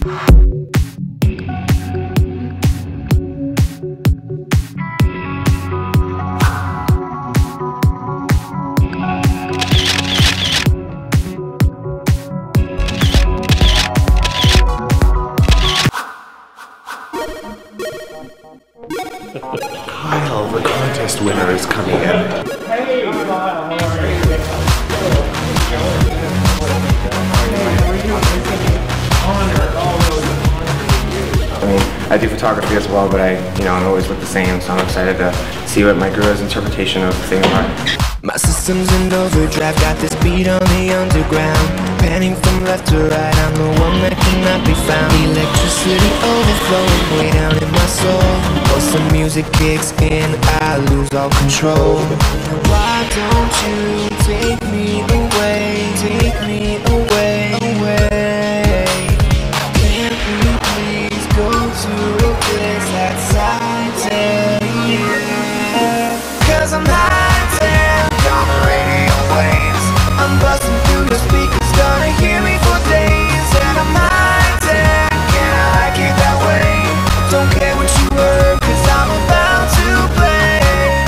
Kyle, the contest winner, is coming in. Hey, Kyle, how are you? I mean, I do photography as well, but I always look the same, so I'm excited to see what Mike Ruiz's interpretation of the thing are. My system's in overdrive, got this beat on the underground. Panning from left to right, I'm the one that cannot be found. Electricity overflowing way down in my soul. Once the music kicks in, I lose all control. Why don't you take me away, take me away, away? Can't we please go to a place that's high-tech? Yeah. 'Cause I'm high-tech on the radio waves. I'm busting through the speakers, gonna hear me for days. And I'm high-tech, and I like it that way. Don't care what you heard, 'cause I'm about to play.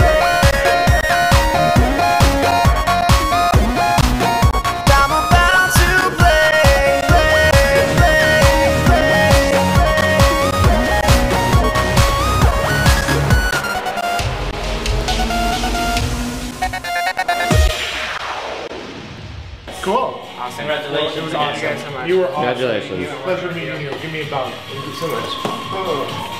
I'm about to play, Cool. Awesome. Congratulations. It was awesome. Thank you guys so much. You were awesome. Congratulations. Pleasure meeting you. Give me a bug. Thank you so much. Oh.